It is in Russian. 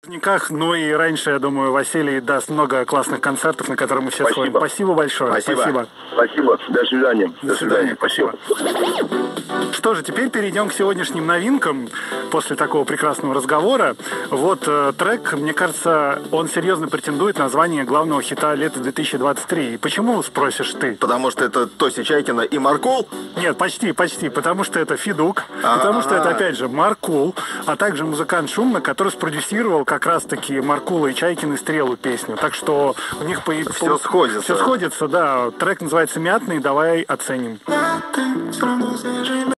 Ну и раньше, я думаю, Василий даст много классных концертов, на которые мы все сходим. Спасибо большое. Спасибо. Спасибо. До свидания. До свидания. Спасибо. Что же, теперь перейдем к сегодняшним новинкам. После такого прекрасного разговора. Вот трек, мне кажется, он серьезно претендует на звание главного хита лета 2023. И почему, спросишь ты? Потому что это Тося Чайкина и Маркул? Нет, почти. Потому что это Федук. Потому что это, опять же, Маркул. А также музыкант Шумно, который спродюсировал как раз-таки Маркула и Чайкины «Стрелу» песню. Так что у них все сходится. Все сходится, да. Трек называется «Мятный». Давай оценим.